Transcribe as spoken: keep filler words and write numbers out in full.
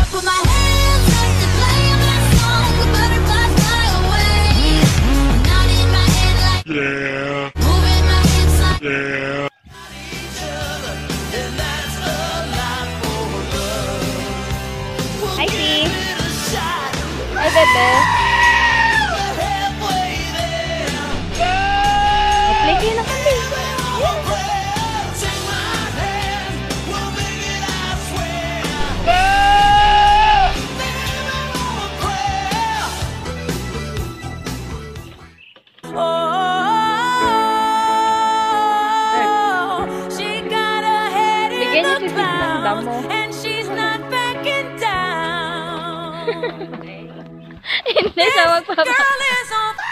Put my hands up to play my song. The butterflies fly away. Nodding my head like yeah. Moving my hips like yeah. Hi, T. Hi, bebe. Play kayo na kami. Bigyan niyo si Sis ng damo. Hindi siya magpapakita.